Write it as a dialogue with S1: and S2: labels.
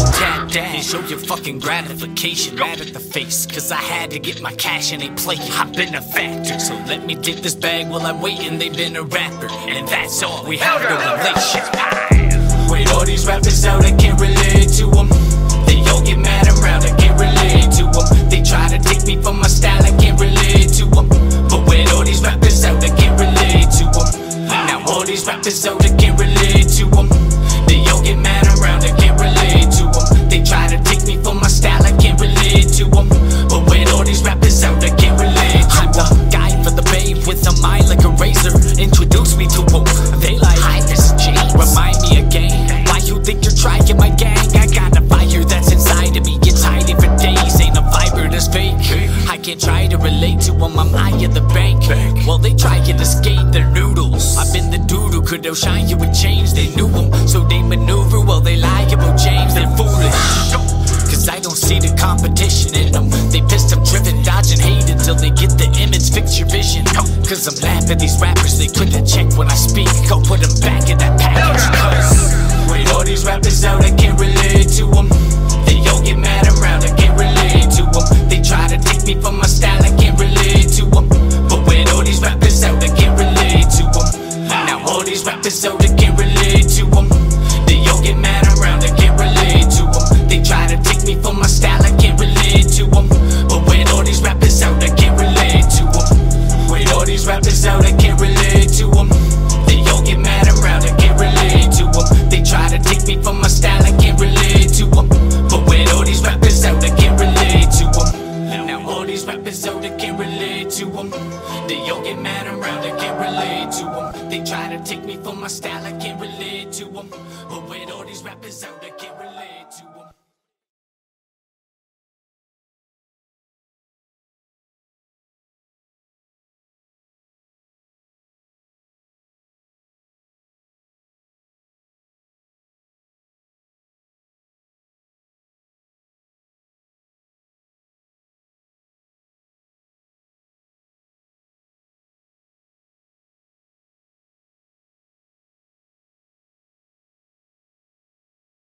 S1: tap that and show your fucking gratification. Mad at the face, cause I had to get my cash and they play. I've been a factor, so let me take this bag while I'm waiting. They've been a rapper, and that's all. We have no relation. Wait, all these rappers out, I can't relate to them. They all get mad around, I can't relate to them. They try to take me from my style, I can't relate to them. But with all these rappers out, I can't relate to them. Now all these rappers out, I can't relate to them. They all get mad around, I can't relate to them. They try to take me from my style, I can't relate to them. But with all these rappers out, I can't relate to them. I'm the guy for the babe with a mind like a razor. Introduce me to them. They like, hi, this is James. Remind me again. Why you think you're trying my gang? I got a fire that's inside of me. It's hiding for days. Ain't a fiber that's fake. I can't try to relate to them. I'm eye of the bank. Well, they try to escape their noodles. I've been the dude who could outshine you with change. They knew them, so they maneuver while they lie about James. They're foolish, cause I don't see the competition in them. They pissed, I'm driven, dodging hate until they get the image, fix your vision. Cause I'm laughing at these rappers, they couldn't check when I speak. Go put them back in that